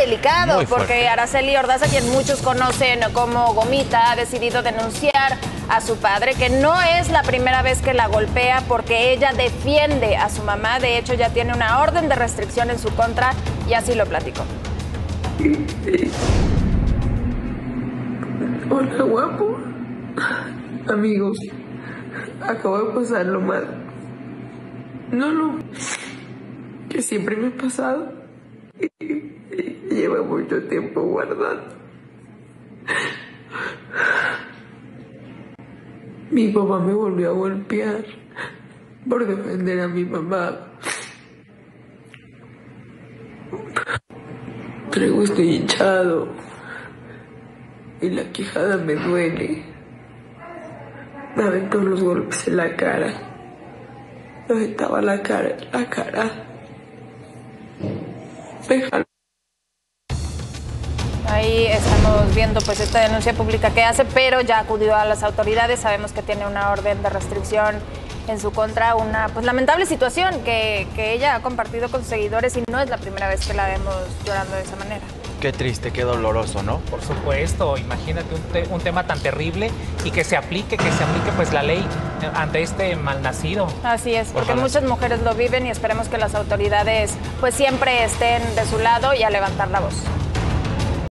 delicado, Muy porque fuerte. Araceli Ordaz, a quien muchos conocen como Gomita, ha decidido denunciar a su padre, que no es la primera vez que la golpea, porque ella defiende a su mamá. De hecho, ya tiene una orden de restricción en su contra y así lo platicó. Hola, guapo. Amigos, acabo de pasar lo más... No, que siempre me ha pasado. Y lleva mucho tiempo guardando. Mi papá me volvió a golpear por defender a mi mamá. Luego estoy hinchado y la quijada me duele. Me aventó los golpes en la cara. Me aventaba la cara. Me jaló. Ahí estamos viendo pues esta denuncia pública que hace, pero ya acudió a las autoridades. Sabemos que tiene una orden de restricción en su contra, una pues lamentable situación que ella ha compartido con sus seguidores y no es la primera vez que la vemos llorando de esa manera. Qué triste, qué doloroso, ¿no? Por supuesto, imagínate un tema tan terrible y que se aplique pues la ley ante este malnacido. Así es, porque Ojalá. muchas mujeres lo viven y esperemos que las autoridades pues siempre estén de su lado y a levantar la voz.